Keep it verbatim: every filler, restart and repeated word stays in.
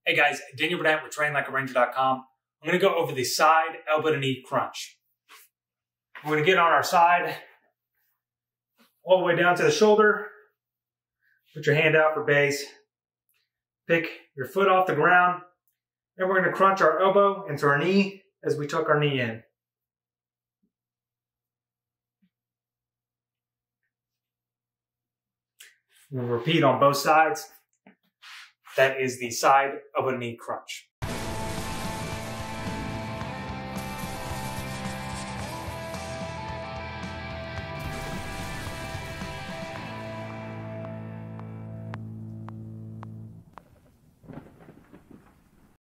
Hey guys, Daniel Burnett with train like a ranger dot com. I'm going to go over the side elbow to knee crunch. We're going to get on our side all the way down to the shoulder. Put your hand out for base. Pick your foot off the ground. And we're going to crunch our elbow into our knee as we tuck our knee in. We'll repeat on both sides. That is the side elbow to knee crunch.